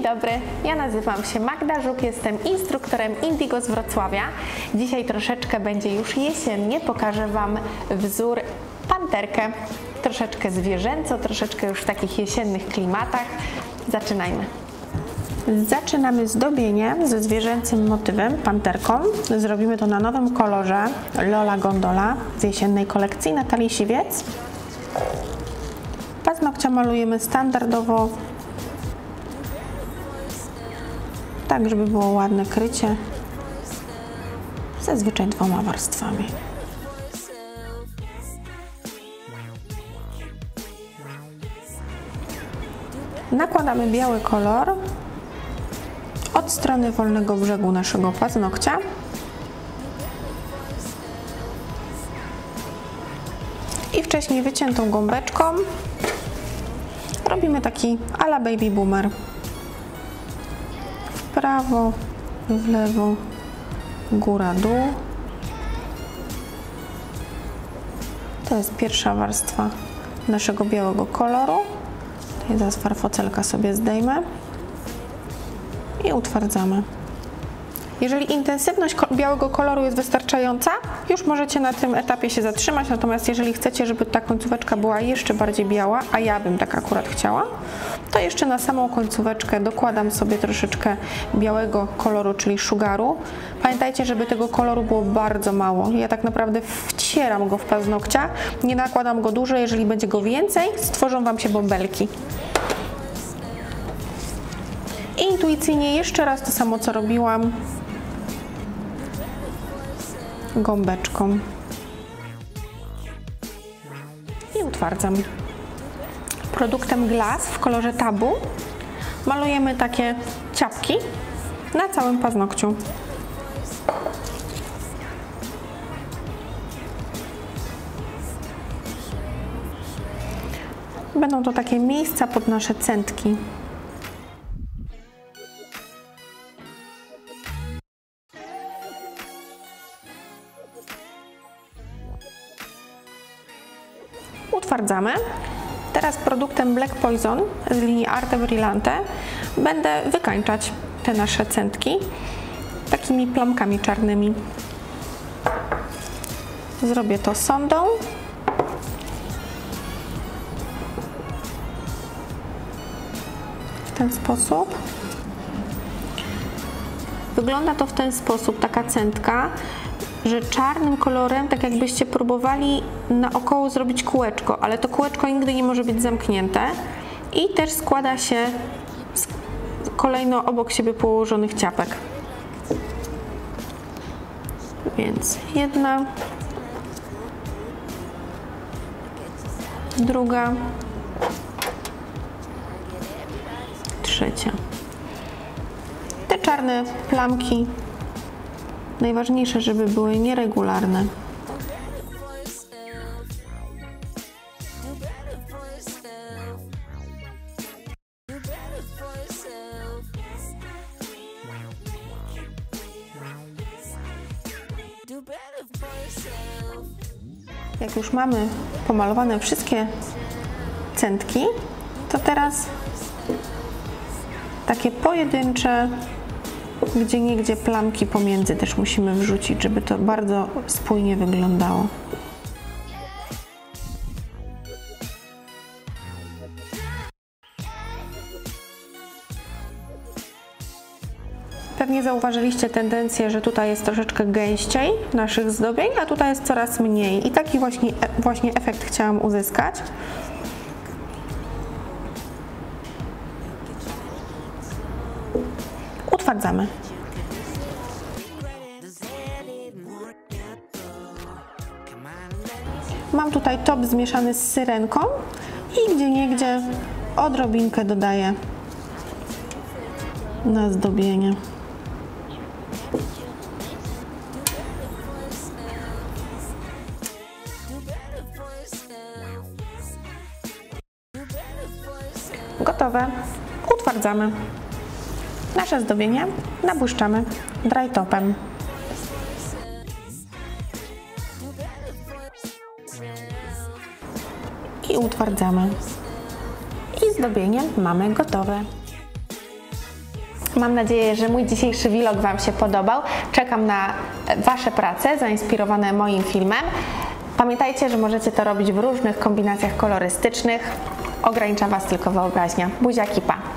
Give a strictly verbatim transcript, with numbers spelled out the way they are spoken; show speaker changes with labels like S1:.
S1: dobry, ja nazywam się Magda Żuk, jestem instruktorem Indigo z Wrocławia. Dzisiaj troszeczkę będzie już jesiennie, pokażę Wam wzór panterkę. Troszeczkę zwierzęco, troszeczkę już w takich jesiennych klimatach. Zaczynajmy. Zaczynamy zdobienie ze zwierzęcym motywem, panterką. Zrobimy to na nowym kolorze Lola Gondola z jesiennej kolekcji Natalii Siwiec. Paznokcia malujemy standardowo, tak żeby było ładne krycie, zazwyczaj dwoma warstwami. Nakładamy biały kolor od strony wolnego brzegu naszego paznokcia. I wcześniej wyciętą gąbeczką robimy taki a la baby boomer. W prawo, w lewo, góra, dół. To jest pierwsza warstwa naszego białego koloru. Tutaj zaraz farfocelka sobie zdejmę i utwardzamy. Jeżeli intensywność białego koloru jest wystarczająca, już możecie na tym etapie się zatrzymać, natomiast jeżeli chcecie, żeby ta końcóweczka była jeszcze bardziej biała, a ja bym tak akurat chciała, to jeszcze na samą końcóweczkę dokładam sobie troszeczkę białego koloru, czyli sugaru. Pamiętajcie, żeby tego koloru było bardzo mało. Ja tak naprawdę wcieram go w paznokcia, nie nakładam go dużo, jeżeli będzie go więcej, stworzą Wam się bąbelki. I intuicyjnie jeszcze raz to samo, co robiłam, gąbeczką i utwardzam. Produktem Glass w kolorze Tabu malujemy takie ciapki na całym paznokciu. Będą to takie miejsca pod nasze centki. Utwardzamy. Teraz produktem Black Poison z linii Arte Brillante będę wykańczać te nasze centki takimi plamkami czarnymi. Zrobię to sondą. W ten sposób. Wygląda to w ten sposób, taka centka, że czarnym kolorem, tak jakbyście próbowali naokoło zrobić kółeczko, ale to kółeczko nigdy nie może być zamknięte i też składa się z kolejno obok siebie położonych ciapek. Więc jedna, druga, trzecia. Te czarne plamki najważniejsze, żeby były nieregularne. Jak już mamy pomalowane wszystkie centki, to teraz takie pojedyncze, gdzie niegdzie plamki pomiędzy też musimy wrzucić, żeby to bardzo spójnie wyglądało. Pewnie zauważyliście tendencję, że tutaj jest troszeczkę gęściej naszych zdobień, a tutaj jest coraz mniej. I taki właśnie, właśnie efekt chciałam uzyskać. Utwardzamy. Mam tutaj top zmieszany z syrenką i gdzieniegdzie odrobinkę dodaję na zdobienie. Gotowe. Utwardzamy. Nasze zdobienie nabłyszczamy dry topem. I utwardzamy. I zdobienie mamy gotowe. Mam nadzieję, że mój dzisiejszy vlog Wam się podobał. Czekam na Wasze prace zainspirowane moim filmem. Pamiętajcie, że możecie to robić w różnych kombinacjach kolorystycznych. Ogranicza Was tylko wyobraźnia. Buziaki, pa!